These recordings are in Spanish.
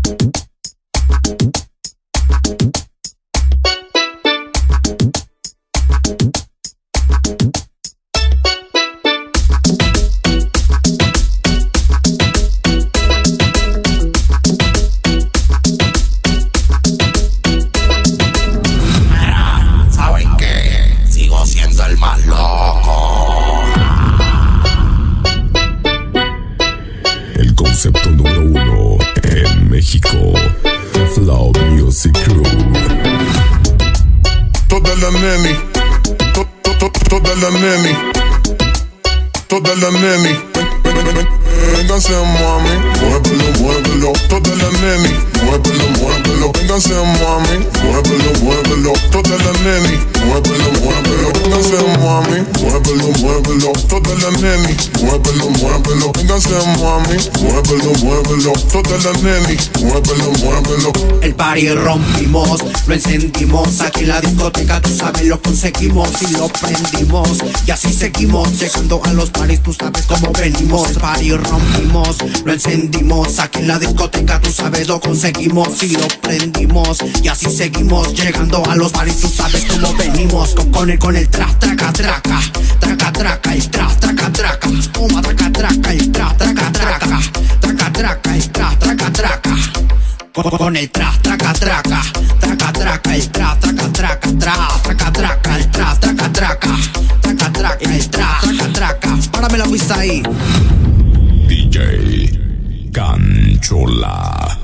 Concepto número 1 en México, The Flow Music Crew. Toda la neni, toda la neni, toda la neni. Véngase mami, muévelo, muévelo. Toda la neni, muévelo, muévelo. Véngase mami, muévelo, muévelo. Toda la neni, muévelo, muévelo. Véngase mami, muévelo, muévelo. Toda la neni, muévelo, muévelo. Véngase mami, muévelo, muévelo. Toda la neni, muévelo, muévelo. El party rompimos, lo encendimos. Aquí en la discoteca, tú sabes, lo conseguimos y lo prendimos. Y así seguimos, llegando a los parties, tú sabes cómo venimos. El party rompimos, lo encendimos. Aquí en la discoteca, tú sabes, lo conseguimos y lo prendimos. Y así seguimos, llegando a los parties, tú sabes cómo venimos. Con el tra, traca, traca. Traca, traca, el tra, traca, traca. Toma, traca, traca, el tra, traca, traca. Traca, traca, el tra, traca, traca. Con el tra, traca, traca. Traca, traca, el tra, traca, traca. Tra, traca, traca, el tra, traca, traca. Traca, traca, el tra, traca, traca. Párame la pista ahí. DJ Canchola.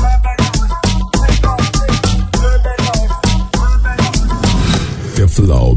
Flow